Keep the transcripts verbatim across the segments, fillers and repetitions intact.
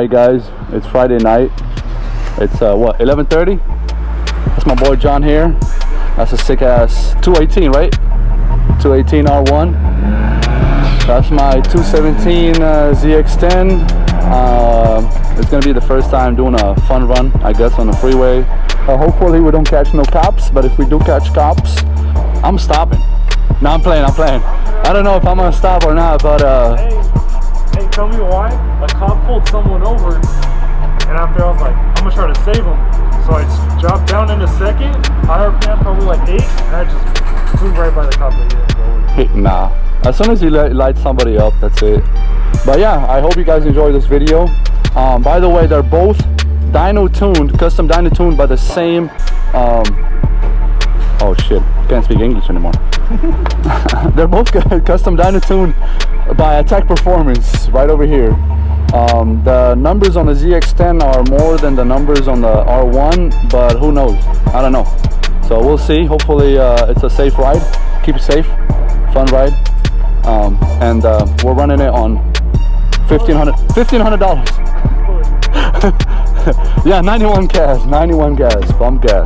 Alright guys, it's Friday night. It's uh, what, eleven thirty? That's my boy John here. That's a sick ass two eighteen, right? two eighteen R one. That's my two seventeen uh, Z X ten. Uh, it's gonna be the first time doing a fun run, I guess, on the freeway. Uh, hopefully we don't catch no cops, but if we do catch cops, I'm stopping. No, I'm playing, I'm playing. I don't know if I'm gonna stop or not, but uh... Hey, hey, tell me why? A cop pulled someone over, and after I was like, I'm gonna try to save him. So I just dropped down in a second, high R P M probably like eight, and I just flew right by the cop that he didn't go over. Hey, nah. As soon as you light somebody up, that's it. But yeah, I hope you guys enjoy this video. Um, by the way, they're both dyno tuned, custom dyno tuned by the same, um, oh shit, can't speak English anymore. They're both custom dyno tuned by Attack Performance, right over here. Um, the numbers on the Z X ten are more than the numbers on the R one, but who knows? I don't know. So we'll see. Hopefully uh, it's a safe ride. Keep it safe, fun ride. Um, and uh, we're running it on fifteen hundred dollars. Yeah, ninety-one gas, ninety-one gas, bump gas.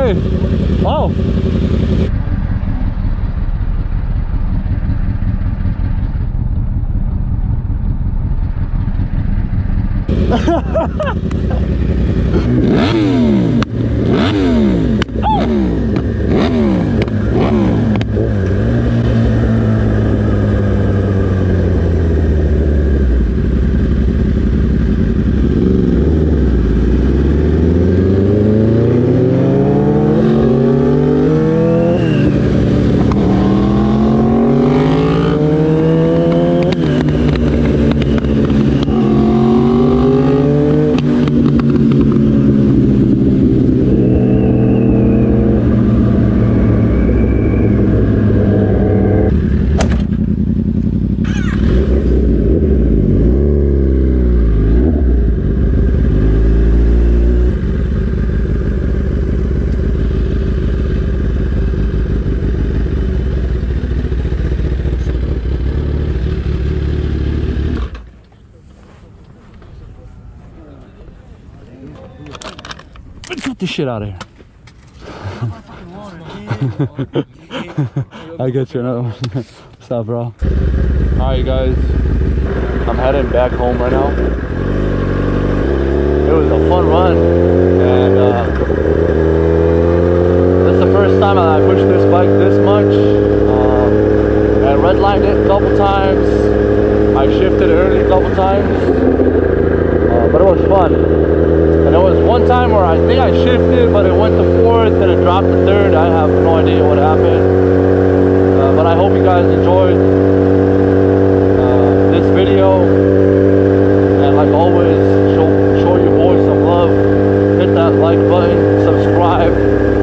way. Oh. Get this shit out of here. I get you another one. What's up, bro? Alright, guys. I'm heading back home right now. It was a fun run. And uh, this is the first time I pushed this bike this much. Um, I redlined it a couple times. I shifted early a couple times. Uh, but it was fun. And there was one time where I think I shifted, but it went to fourth and it dropped to third. I have no idea what happened. Uh, but I hope you guys enjoyed uh, this video. And like always, show, show your boys some love. Hit that like button, subscribe.